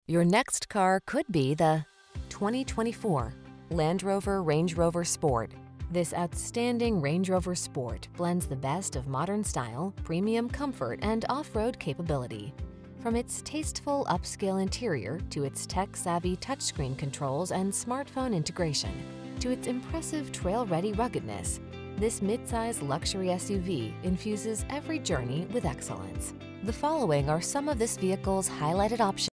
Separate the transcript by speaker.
Speaker 1: Your next car could be the 2024 Land Rover Range Rover Sport. This outstanding Range Rover Sport blends the best of modern style, premium comfort, and off-road capability. From its tasteful upscale interior to its tech-savvy touchscreen controls and smartphone integration, to its impressive trail-ready ruggedness, this midsize luxury SUV infuses every journey with excellence. The following are some of this vehicle's highlighted options.